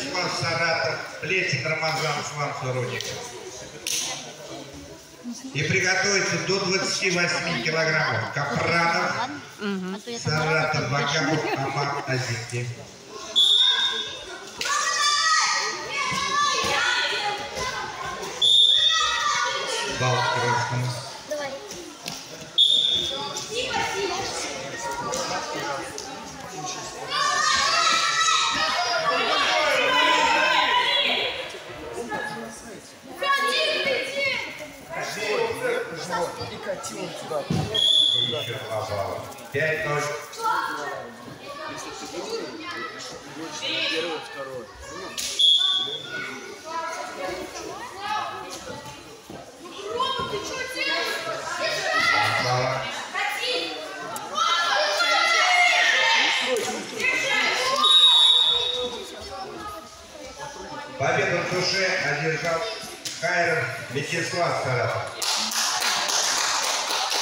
Вячеслав Саратов, Плесин Рамазан, Слав Сурудников. И приготовиться до 28 килограммов. Капранов, Саратов, Вагапов, Амар, Азики. Бал красный. И катил он сюда. Еще 2 балла. 5-0. Если ты будешь первый, второй. Балла. Победу в душе одержал Хайров Вячеслав Саратов.